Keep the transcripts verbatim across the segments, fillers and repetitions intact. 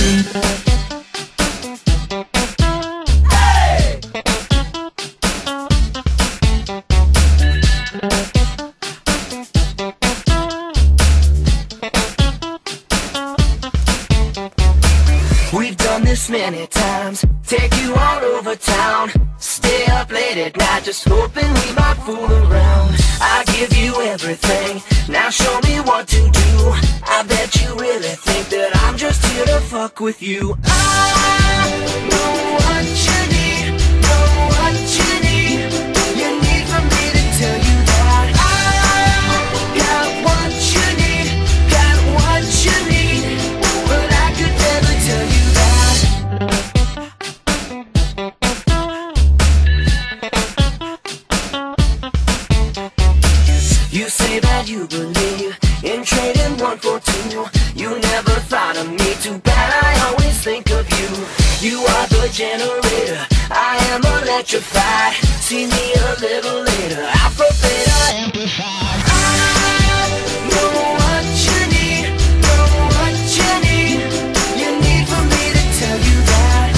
We've done this many times, take you all over town, stay up late at night just hoping we might fool around. I give you everything, now show me what to do. I bet you really think that I'm just here to fuck with you. I know what you need, know what you need. You need for me to tell you that I got what you need, got what you need, but I could never tell you. You say that you believe in trading one for two. You never thought of me, too bad I always think of you. You are the generator, I am electrified. See me a little later, Alpha, Beta, amplified. I know what you need, know what you need. You need for me to tell you that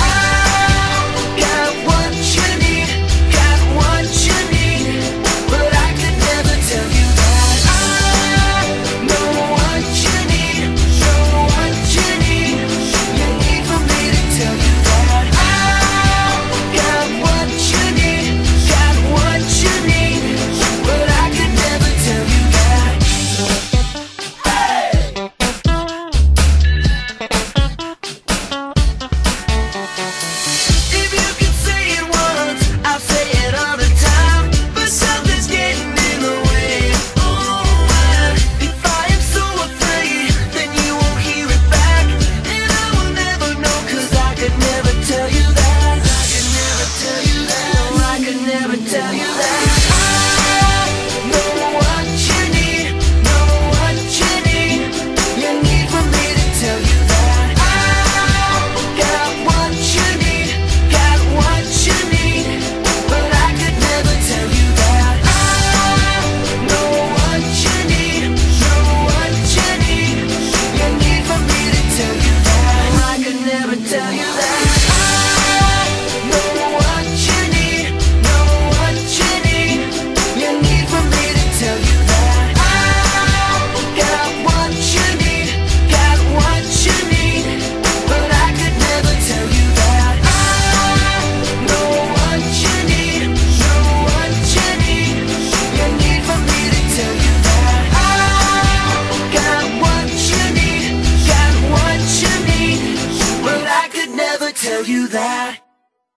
I got what you need, got what you need, but I could never tell you. Tell you that